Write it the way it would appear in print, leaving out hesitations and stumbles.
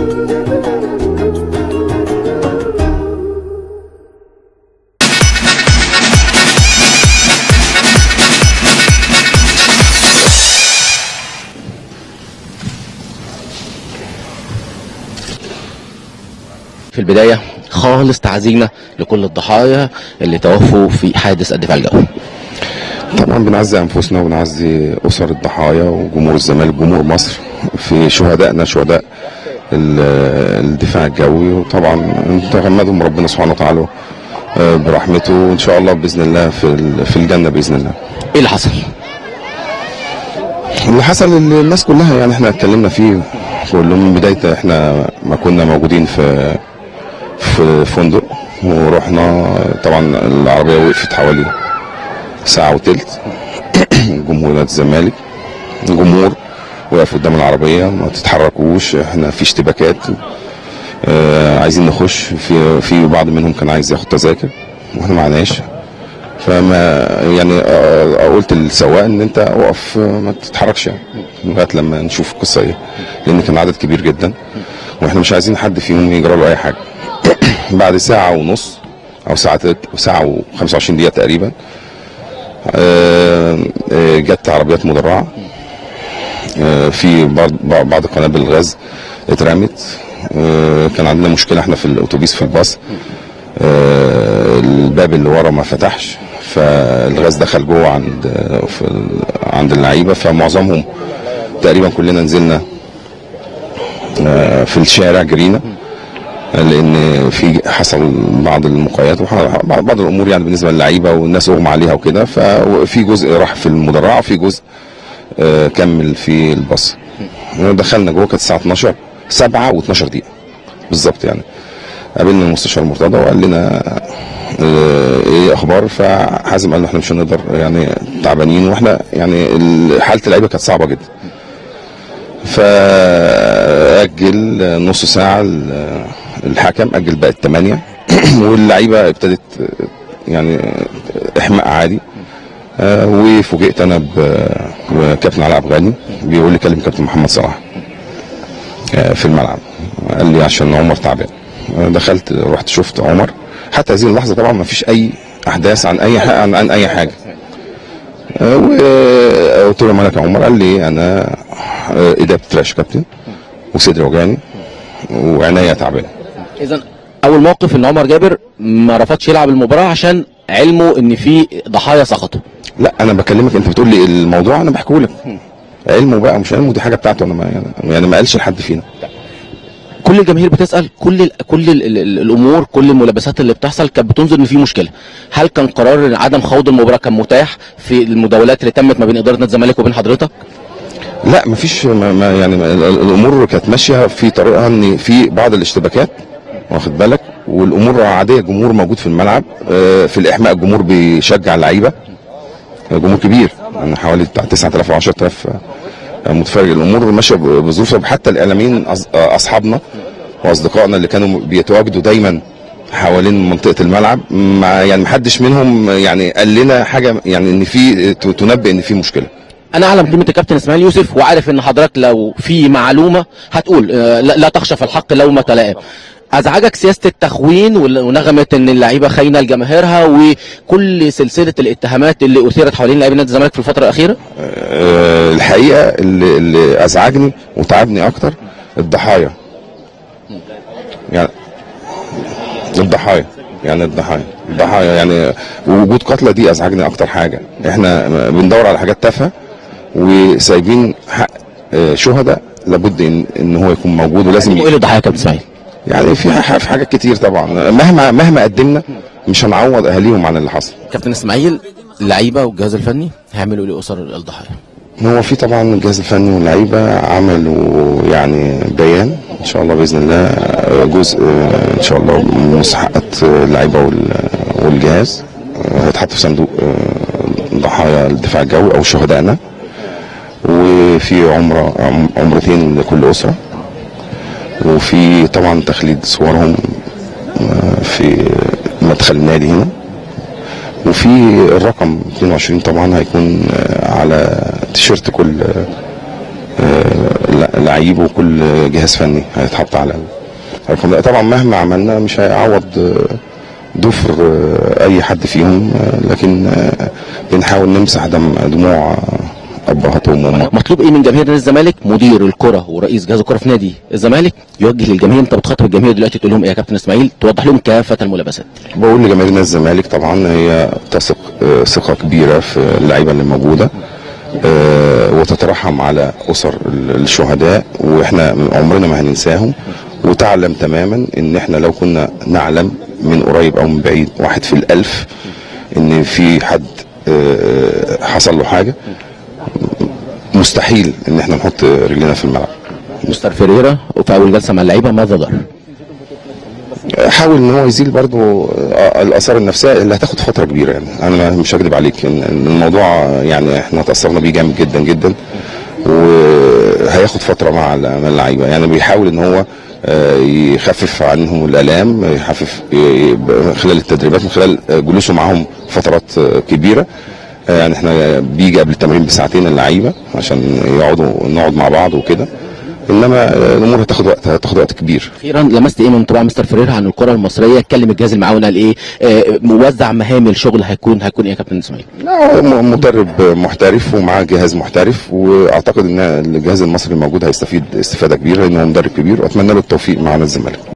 في البداية خالص تعزينا لكل الضحايا اللي توفوا في حادث الدفاع الجوي. طبعا بنعزي انفسنا وبنعزي اسر الضحايا وجمهور الزمالك جمهور مصر في شهدائنا شهداء الدفاع الجوي، وطبعا نتغمدهم ربنا سبحانه وتعالى برحمته وان شاء الله باذن الله في الجنه باذن الله. ايه اللي حصل؟ اللي حصل الناس كلها يعني احنا اتكلمنا فيه كلهم من بدايه احنا ما كنا موجودين في فندق، ورحنا طبعا العربيه وقفت حوالي ساعه وثلث. جمهور الزمالك جمهور وقف قدام العربيه ما تتحركوش، احنا في اشتباكات عايزين نخش، في بعض منهم كان عايز ياخد تذاكر واحنا معناش، فما يعني قلت للسواق ان انت اقف ما تتحركش يعني لغايه لما نشوف القصه ايه، لان كان عدد كبير جدا واحنا مش عايزين حد فيهم يجرى له اي حاجه. بعد ساعه ونص او ساعه و25 دقيقه تقريبا جت عربيات مدرعه، في بعض قنابل الغاز اترمت. كان عندنا مشكله احنا في الاتوبيس في الباص، الباب اللي ورا ما فتحش فالغاز دخل جوه عند اللعيبه، فمعظمهم تقريبا كلنا نزلنا في الشارع جرينا، لان في حصل بعض المقايات وبعض الامور يعني بالنسبه للعيبه والناس اغمى عليها وكده، ففي جزء راح في المدرعه وفي جزء كمل في الباص. دخلنا جوه كانت الساعه 12 7 و12 دقيقه بالظبط يعني. قابلنا المستشار مرتضى وقال لنا ايه اخبار، فحازم قال له احنا مش هنقدر يعني تعبانين، واحنا يعني حاله اللعيبه كانت صعبه جدا، فاجل نص ساعه الحكم اجل بقت 8 واللعيبه ابتدت يعني احماء عادي. وفوجئت انا بكابتن علاء افغاني بيقول لي كلم كابتن محمد صلاح في الملعب، قال لي عشان عمر تعبان. دخلت رحت شفت عمر، حتى هذه اللحظه طبعا ما فيش اي احداث عن اي حاجه. وقلت له مالك يا عمر؟ قال لي انا ايدي بترعش كابتن وصدري وجعني وعينيا تعبانه. اذا اول موقف ان عمر جابر ما رفضش يلعب المباراه عشان علمه ان في ضحايا سقطوا. لا انا بكلمك، انت بتقول لي الموضوع انا بحكيه لك، علمه بقى مش علمه دي حاجه بتاعته، انا يعني ما قالش لحد فينا. كل الجماهير بتسال، كل الامور كل الملابسات اللي بتحصل كانت بتنظر ان في مشكله. هل كان قرار عدم خوض المباراه كان متاح في المداولات اللي تمت ما بين اداره نادي الزمالك وبين حضرتك؟ لا مفيش، يعني الامور كانت ماشيه في طريقها ان في بعض الاشتباكات واخد بالك، والامور عاديه. الجمهور موجود في الملعب، في الاحماء الجمهور بيشجع اللعيبه، جمهور كبير يعني حوالي بتاع 9000 و 10000 متفرج. الامور ماشيه بظروفها، حتى الاعلاميين اصحابنا واصدقائنا اللي كانوا بيتواجدوا دايما حوالين منطقه الملعب يعني محدش منهم يعني قال لنا حاجه يعني ان في تنبئ ان في مشكله. انا اعلم قيمه الكابتن اسماعيل يوسف، وعارف ان حضرتك لو في معلومه هتقول لا تخشى في الحق لومة لائم. ازعجك سياسه التخوين ونغمه ان اللعيبه خاينه لجماهيرها وكل سلسله الاتهامات اللي اثيرت حوالين لاعبي نادي الزمالك في الفتره الاخيره؟ الحقيقه اللي ازعجني وتعبني اكتر الضحايا، يعني الضحايا يعني وجود قتلى دي ازعجني اكتر حاجه. احنا بندور على حاجات تافهه وسايبين حق شهداء لابد ان هو يكون موجود ولازم. ايه الضحايا يا كابتن اسماعيل؟ يعني في حاجات كتير طبعا، مهما قدمنا مش هنعوض اهاليهم عن اللي حصل. كابتن اسماعيل، اللعيبه والجهاز الفني هيعملوا ايه لاسر الضحايا؟ هو في طبعا الجهاز الفني واللعيبه عملوا يعني بيان ان شاء الله باذن الله، جزء ان شاء الله من مستحقات اللعيبه والجهاز هيتحط في صندوق ضحايا الدفاع الجوي او شهدائنا، وفي عمرتين لكل اسره، وفي طبعا تخليد صورهم في مدخل النادي هنا، وفي الرقم 22 طبعا هيكون على تيشيرت كل لعيب وكل جهاز فني هيتحط على الرقم ده. طبعا مهما عملنا مش هيعوض ضفر اي حد فيهم، لكن بنحاول نمسح دموع ابهاتهم وامهاتهم. مطلوب ايه من جماهير نادي الزمالك؟ مدير الكره ورئيس جهاز الكره في نادي الزمالك يوجه للجماهير، انت بتخاطب الجماهير دلوقتي تقول لهم ايه يا كابتن اسماعيل؟ توضح لهم كافه الملابسات. بقول لجماهير نادي الزمالك طبعا هي تثق ثقه كبيره في اللعيبه اللي موجوده، وتترحم على اسر الشهداء، واحنا عمرنا ما هننساهم، وتعلم تماما ان احنا لو كنا نعلم من قريب او من بعيد 1 في ال1000 ان في حد حصل له حاجه، مستحيل ان احنا نحط رجلنا في الملعب. مستر فيريرا وفي اول جلسه مع اللعيبه ماذا ضر؟ حاول ان هو يزيل برضو الاثار النفسيه اللي هتاخد فتره كبيره. يعني انا مش هكذب عليك ان الموضوع يعني احنا تاثرنا بيه جامد جدا جدا، وهياخد فتره مع اللعيبه. يعني بيحاول ان هو يخفف عنهم الالام، يخفف خلال التدريبات، من خلال جلوسه معهم فترات كبيره. يعني احنا بيجي قبل التمرين بساعتين اللعيبه عشان نقعد مع بعض وكده، انما الامور هتاخد وقت كبير. اخيرا لمست ايه من انطباع مستر فيريرا عن الكره المصريه؟ اتكلم الجهاز المعاون قال ايه؟ موزع مهام الشغل هيكون ايه يا كابتن اسماعيل؟ لا، مدرب محترف ومعاه جهاز محترف، واعتقد ان الجهاز المصري الموجود هيستفيد استفاده كبيره لانه مدرب كبير، واتمنى له التوفيق مع الزمالك.